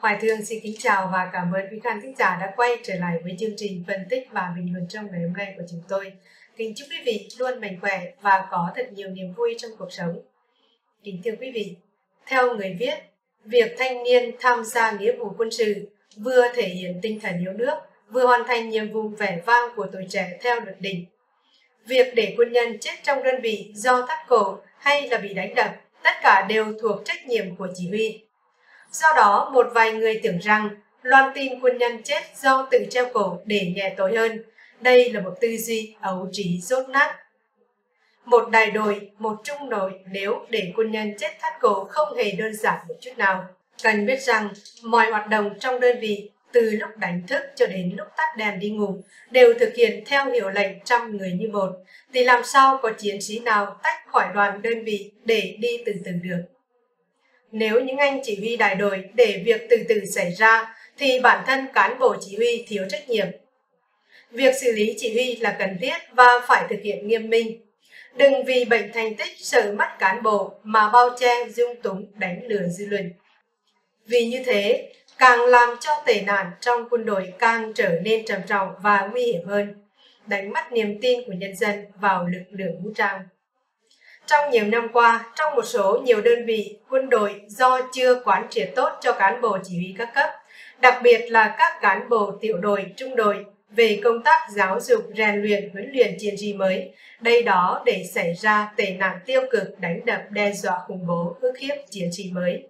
Hoài Thương xin kính chào và cảm ơn quý khán thính giả đã quay trở lại với chương trình phân tích và bình luận trong ngày hôm nay của chúng tôi. Kính chúc quý vị luôn mạnh khỏe và có thật nhiều niềm vui trong cuộc sống. Kính thưa quý vị, theo người viết, việc thanh niên tham gia nghĩa vụ quân sự vừa thể hiện tinh thần yêu nước, vừa hoàn thành nhiệm vụ vẻ vang của tuổi trẻ theo luật định. Việc để quân nhân chết trong đơn vị do thắt cổ hay là bị đánh đập, tất cả đều thuộc trách nhiệm của chỉ huy. Do đó, một vài người tưởng rằng loan tin quân nhân chết do tự treo cổ để nhẹ tội hơn. Đây là một tư duy ấu trí dốt nát. Một đại đội, một trung đội nếu để quân nhân chết thắt cổ không hề đơn giản một chút nào. Cần biết rằng, mọi hoạt động trong đơn vị, từ lúc đánh thức cho đến lúc tắt đèn đi ngủ, đều thực hiện theo hiệu lệnh trăm người như một, thì làm sao có chiến sĩ nào tách khỏi đoàn đơn vị để đi từ từ được. Nếu những anh chỉ huy đại đội để việc từ từ xảy ra, thì bản thân cán bộ chỉ huy thiếu trách nhiệm. Việc xử lý chỉ huy là cần thiết và phải thực hiện nghiêm minh. Đừng vì bệnh thành tích sợ mắt cán bộ mà bao che dung túng đánh lừa dư luận. Vì như thế, càng làm cho tệ nạn trong quân đội càng trở nên trầm trọng và nguy hiểm hơn, đánh mất niềm tin của nhân dân vào lực lượng vũ trang. Trong nhiều năm qua, trong một số nhiều đơn vị quân đội do chưa quán triệt tốt cho cán bộ chỉ huy các cấp, đặc biệt là các cán bộ tiểu đội, trung đội, về công tác giáo dục, rèn luyện, huấn luyện chiến sĩ mới, đây đó để xảy ra tệ nạn tiêu cực đánh đập, đe dọa, khủng bố, ức hiếp chiến sĩ mới.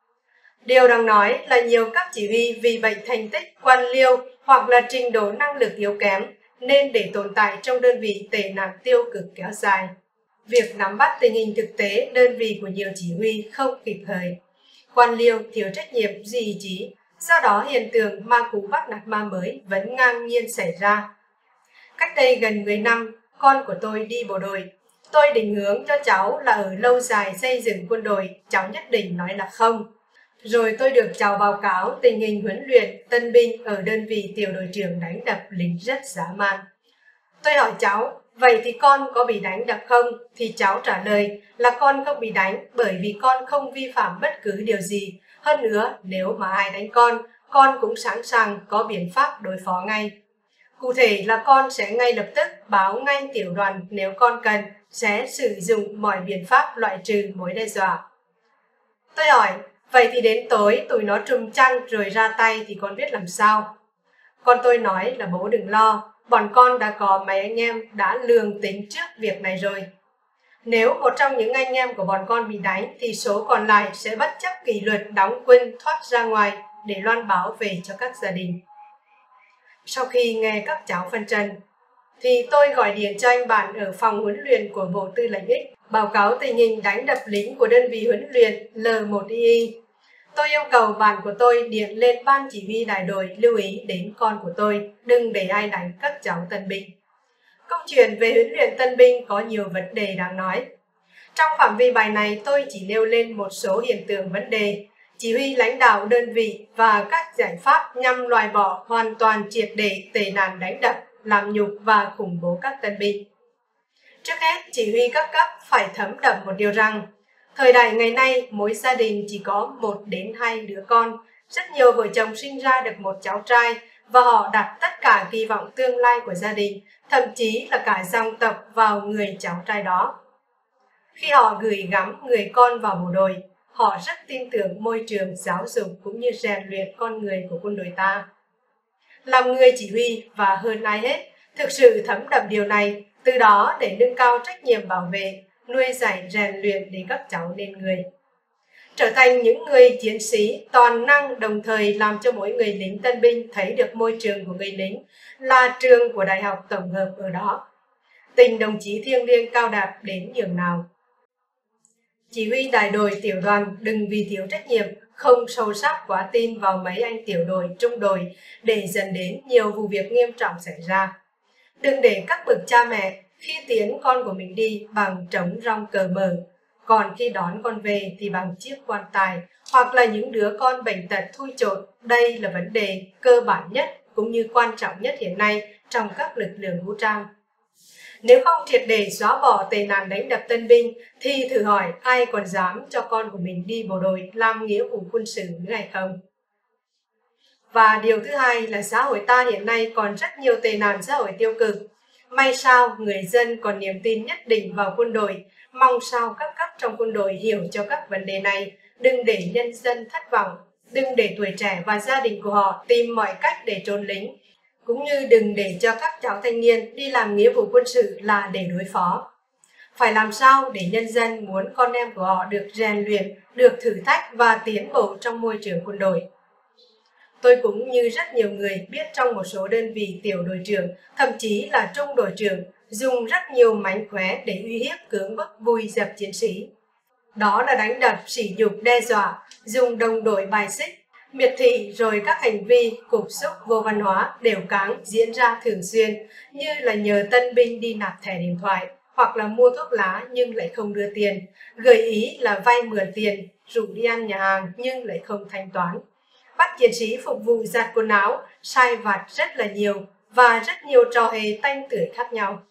Điều đáng nói là nhiều cấp chỉ huy vì bệnh thành tích, quan liêu hoặc là trình độ năng lực yếu kém nên để tồn tại trong đơn vị tệ nạn tiêu cực kéo dài. Việc nắm bắt tình hình thực tế đơn vị của nhiều chỉ huy không kịp thời. Quan liêu thiếu trách nhiệm, duy ý chí, do đó hiện tượng ma cũ bắt nạt ma mới vẫn ngang nhiên xảy ra. Cách đây gần 10 năm, con của tôi đi bộ đội. Tôi định hướng cho cháu là ở lâu dài xây dựng quân đội, cháu nhất định nói là không. Rồi tôi được cháu báo cáo tình hình huấn luyện tân binh ở đơn vị tiểu đội trưởng đánh đập lính rất dã man. Tôi hỏi cháu, vậy thì con có bị đánh đập không? Thì cháu trả lời là con không bị đánh bởi vì con không vi phạm bất cứ điều gì. Hơn nữa, nếu mà ai đánh con cũng sẵn sàng có biện pháp đối phó ngay. Cụ thể là con sẽ ngay lập tức báo ngay tiểu đoàn nếu con cần, sẽ sử dụng mọi biện pháp loại trừ mối đe dọa. Tôi hỏi, vậy thì đến tối tụi nó trùm chăn rồi ra tay thì con biết làm sao? Con tôi nói là bố đừng lo, bọn con đã có mấy anh em đã lường tính trước việc này rồi. Nếu một trong những anh em của bọn con bị đánh thì số còn lại sẽ bất chấp kỷ luật đóng quân thoát ra ngoài để loan báo về cho các gia đình. Sau khi nghe các cháu phân trần, thì tôi gọi điện cho anh bạn ở phòng huấn luyện của Bộ Tư lệnh X, báo cáo tình hình đánh đập lính của đơn vị huấn luyện L1II. Tôi yêu cầu bạn của tôi điện lên ban chỉ huy đại đội lưu ý đến con của tôi, đừng để ai đánh các cháu tân binh. Câu chuyện về huấn luyện tân binh có nhiều vấn đề đáng nói. Trong phạm vi bài này tôi chỉ nêu lên một số hiện tượng vấn đề, chỉ huy lãnh đạo đơn vị và các giải pháp nhằm loại bỏ hoàn toàn triệt để tệ nạn đánh đập, làm nhục và khủng bố các tân binh. Trước hết, chỉ huy các cấp phải thấm đậm một điều rằng, thời đại ngày nay, mỗi gia đình chỉ có 1 đến 2 đứa con. Rất nhiều vợ chồng sinh ra được một cháu trai và họ đặt tất cả kỳ vọng tương lai của gia đình, thậm chí là cả dòng tộc vào người cháu trai đó. Khi họ gửi gắm người con vào bộ đội, họ rất tin tưởng môi trường giáo dục cũng như rèn luyện con người của quân đội ta. Làm người chỉ huy và hơn ai hết, thực sự thấm đậm điều này, từ đó để nâng cao trách nhiệm bảo vệ, nuôi dạy rèn luyện để các cháu nên người. Trở thành những người chiến sĩ toàn năng, đồng thời làm cho mỗi người lính tân binh thấy được môi trường của người lính là trường của đại học tổng hợp ở đó. Tình đồng chí thiêng liêng cao đẹp đến nhường nào. Chỉ huy đại đội tiểu đoàn đừng vì thiếu trách nhiệm, không sâu sắc quá tin vào mấy anh tiểu đội, trung đội để dẫn đến nhiều vụ việc nghiêm trọng xảy ra. Đừng để các bậc cha mẹ khi tiến con của mình đi bằng trống rong cờ mờ, còn khi đón con về thì bằng chiếc quan tài, hoặc là những đứa con bệnh tật thui chột. Đây là vấn đề cơ bản nhất cũng như quan trọng nhất hiện nay trong các lực lượng vũ trang. Nếu không triệt để xóa bỏ tệ nạn đánh đập tân binh thì thử hỏi ai còn dám cho con của mình đi bộ đội làm nghĩa vụ quân sự nữa hay không? Và điều thứ hai là xã hội ta hiện nay còn rất nhiều tệ nạn xã hội tiêu cực. May sao người dân còn niềm tin nhất định vào quân đội, mong sao các cấp trong quân đội hiểu cho các vấn đề này, đừng để nhân dân thất vọng, đừng để tuổi trẻ và gia đình của họ tìm mọi cách để trốn lính, cũng như đừng để cho các cháu thanh niên đi làm nghĩa vụ quân sự là để đối phó. Phải làm sao để nhân dân muốn con em của họ được rèn luyện, được thử thách và tiến bộ trong môi trường quân đội. Tôi cũng như rất nhiều người biết trong một số đơn vị tiểu đội trưởng, thậm chí là trung đội trưởng, dùng rất nhiều mánh khóe để uy hiếp cưỡng bức vùi dập chiến sĩ. Đó là đánh đập, sỉ nhục, đe dọa, dùng đồng đội bài xích, miệt thị rồi các hành vi cục xúc vô văn hóa đều cáng diễn ra thường xuyên, như là nhờ tân binh đi nạp thẻ điện thoại, hoặc là mua thuốc lá nhưng lại không đưa tiền, gợi ý là vay mượn tiền, rủ đi ăn nhà hàng nhưng lại không thanh toán. Bắt chiến sĩ phục vụ giặt quần áo, sai vặt rất là nhiều và rất nhiều trò hề tanh tưởi khác nhau.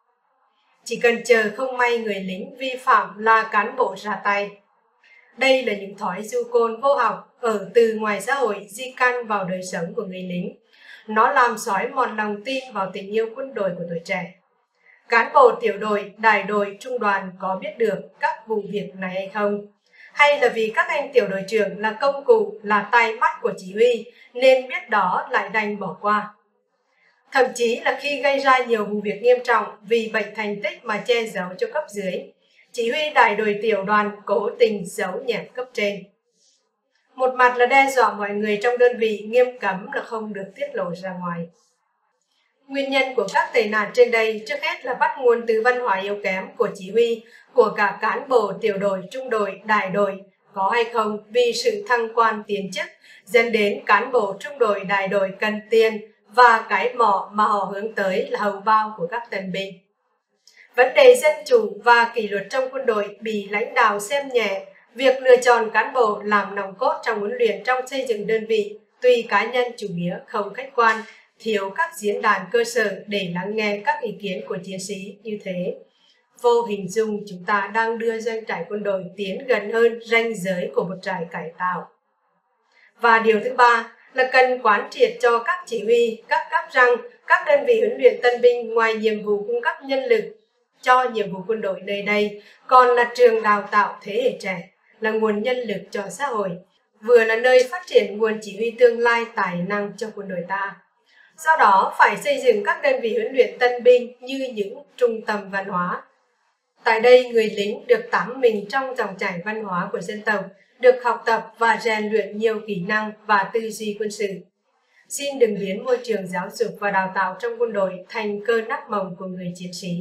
Chỉ cần chờ không may người lính vi phạm là cán bộ ra tay. Đây là những thói du côn vô học ở từ ngoài xã hội di căn vào đời sống của người lính. Nó làm xói mòn lòng tin vào tình yêu quân đội của tuổi trẻ. Cán bộ tiểu đội, đại đội, trung đoàn có biết được các vụ việc này hay không? Hay là vì các anh tiểu đội trưởng là công cụ, là tay mắt của chỉ huy, nên biết đó lại đành bỏ qua? Thậm chí là khi gây ra nhiều vụ việc nghiêm trọng vì bệnh thành tích mà che giấu cho cấp dưới, chỉ huy đại đội tiểu đoàn cố tình giấu nhẹm cấp trên. Một mặt là đe dọa mọi người trong đơn vị, nghiêm cấm là không được tiết lộ ra ngoài. Nguyên nhân của các tệ nạn trên đây trước hết là bắt nguồn từ văn hóa yếu kém của chỉ huy, của cả cán bộ tiểu đội, trung đội, đại đội, có hay không vì sự thăng quan tiến chức, dẫn đến cán bộ trung đội, đại đội cần tiền và cái mỏ mà họ hướng tới là hầu bao của các tân binh. Vấn đề dân chủ và kỷ luật trong quân đội bị lãnh đạo xem nhẹ, việc lựa chọn cán bộ làm nòng cốt trong huấn luyện trong xây dựng đơn vị, tùy cá nhân chủ nghĩa không khách quan, thiếu các diễn đàn cơ sở để lắng nghe các ý kiến của chiến sĩ như thế. Vô hình dung chúng ta đang đưa doanh trại quân đội tiến gần hơn ranh giới của một trại cải tạo. Và điều thứ ba là cần quán triệt cho các chỉ huy, các cấp rằng các đơn vị huấn luyện tân binh ngoài nhiệm vụ cung cấp nhân lực cho nhiệm vụ quân đội nơi đây còn là trường đào tạo thế hệ trẻ, là nguồn nhân lực cho xã hội, vừa là nơi phát triển nguồn chỉ huy tương lai tài năng cho quân đội ta. Do đó, phải xây dựng các đơn vị huấn luyện tân binh như những trung tâm văn hóa. Tại đây, người lính được tắm mình trong dòng chảy văn hóa của dân tộc, được học tập và rèn luyện nhiều kỹ năng và tư duy quân sự. Xin đừng biến môi trường giáo dục và đào tạo trong quân đội thành cơn ác mộng của người chiến sĩ.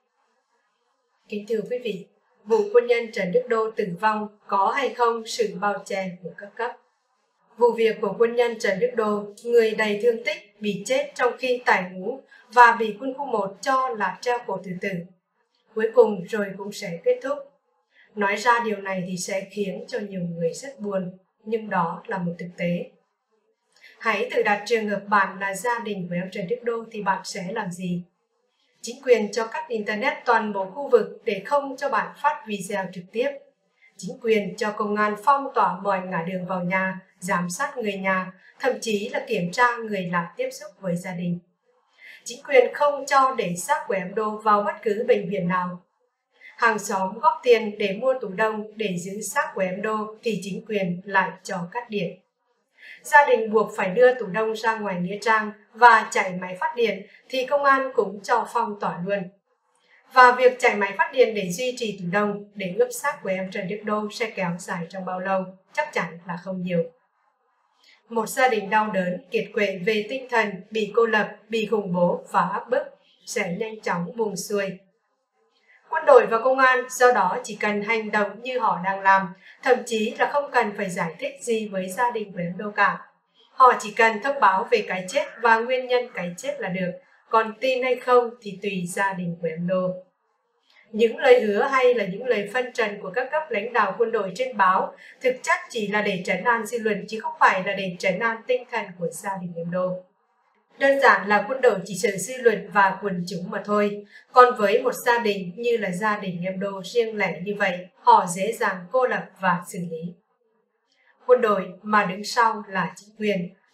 Kính thưa quý vị, vụ quân nhân Trần Đức Đô tử vong có hay không sự bao che của các cấp? Vụ việc của quân nhân Trần Đức Đô, người đầy thương tích, bị chết trong khi tải ngũ và bị quân khu 1 cho là treo cổ tự tử. Cuối cùng rồi cũng sẽ kết thúc. Nói ra điều này thì sẽ khiến cho nhiều người rất buồn, nhưng đó là một thực tế. Hãy tự đặt trường hợp bạn là gia đình của ông Trần Đức Đô thì bạn sẽ làm gì? Chính quyền cho cắt Internet toàn bộ khu vực để không cho bạn phát video trực tiếp. Chính quyền cho công an phong tỏa mọi ngã đường vào nhà, giám sát người nhà, thậm chí là kiểm tra người lạ tiếp xúc với gia đình. Chính quyền không cho để xác của em Đô vào bất cứ bệnh viện nào. Hàng xóm góp tiền để mua tủ đông để giữ xác của em Đô thì chính quyền lại cho cắt điện. Gia đình buộc phải đưa tủ đông ra ngoài nghĩa trang và chạy máy phát điện thì công an cũng cho phong tỏa luôn. Và việc chạy máy phát điện để duy trì tủ đông để ướp xác của em Trần Đức Đô sẽ kéo dài trong bao lâu? Chắc chắn là không nhiều. Một gia đình đau đớn, kiệt quệ về tinh thần, bị cô lập, bị khủng bố và áp bức sẽ nhanh chóng buông xuôi. Quân đội và công an do đó chỉ cần hành động như họ đang làm, thậm chí là không cần phải giải thích gì với gia đình của em Đô cả. Họ chỉ cần thông báo về cái chết và nguyên nhân cái chết là được, còn tin hay không thì tùy gia đình của em Đô. Những lời hứa hay là những lời phân trần của các cấp lãnh đạo quân đội trên báo thực chất chỉ là để trấn an dư luận chứ không phải là để trấn an tinh thần của gia đình em Đô. Đơn giản là quân đội chỉ sợ dư luận và quần chúng mà thôi. Còn với một gia đình như là gia đình em Đô riêng lẻ như vậy, họ dễ dàng cô lập và xử lý. Quân đội mà đứng sau là chính quyền,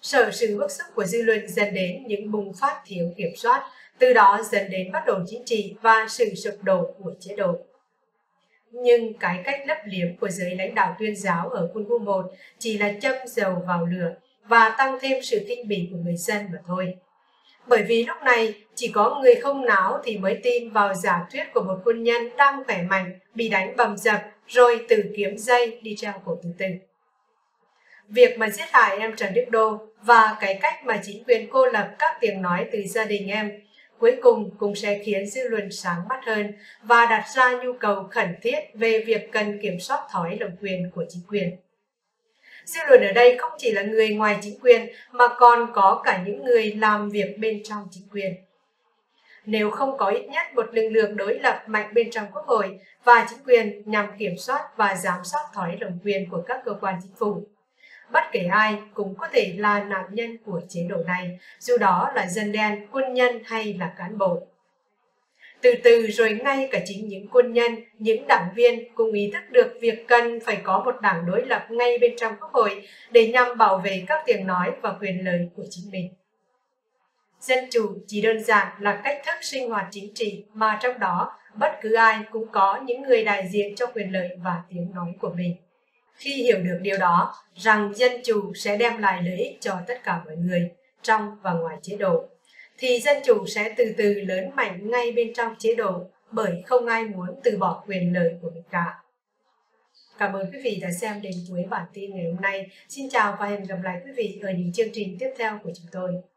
Sở sự bức xúc của dư luận dẫn đến những bùng phát thiếu kiểm soát, từ đó dẫn đến bất ổn chính trị và sự sụp đổ của chế độ. Nhưng cái cách lấp liếm của giới lãnh đạo tuyên giáo ở quân khu 1 chỉ là châm dầu vào lửa và tăng thêm sự khinh bỉ của người dân mà thôi. Bởi vì lúc này chỉ có người không não thì mới tin vào giả thuyết của một quân nhân đang khỏe mạnh, bị đánh bầm dập, rồi tự kiếm dây đi treo cổ tự tử. Việc mà giết hại em Trần Đức Đô và cái cách mà chính quyền cô lập các tiếng nói từ gia đình em cuối cùng cũng sẽ khiến dư luận sáng mắt hơn và đặt ra nhu cầu khẩn thiết về việc cần kiểm soát thói lộng quyền của chính quyền. Dư luận ở đây không chỉ là người ngoài chính quyền mà còn có cả những người làm việc bên trong chính quyền. Nếu không có ít nhất một lực lượng đối lập mạnh bên trong Quốc hội và chính quyền nhằm kiểm soát và giám sát thói lộng quyền của các cơ quan chính phủ, bất kể ai cũng có thể là nạn nhân của chế độ này, dù đó là dân đen, quân nhân hay là cán bộ. Từ từ rồi ngay cả chính những quân nhân, những đảng viên cũng ý thức được việc cần phải có một đảng đối lập ngay bên trong Quốc hội để nhằm bảo vệ các tiếng nói và quyền lợi của chính mình. Dân chủ chỉ đơn giản là cách thức sinh hoạt chính trị mà trong đó bất cứ ai cũng có những người đại diện cho quyền lợi và tiếng nói của mình. Khi hiểu được điều đó, rằng dân chủ sẽ đem lại lợi ích cho tất cả mọi người, trong và ngoài chế độ, thì dân chủ sẽ từ từ lớn mạnh ngay bên trong chế độ, bởi không ai muốn từ bỏ quyền lợi của mình cả. Cảm ơn quý vị đã xem đến cuối bản tin ngày hôm nay. Xin chào và hẹn gặp lại quý vị ở những chương trình tiếp theo của chúng tôi.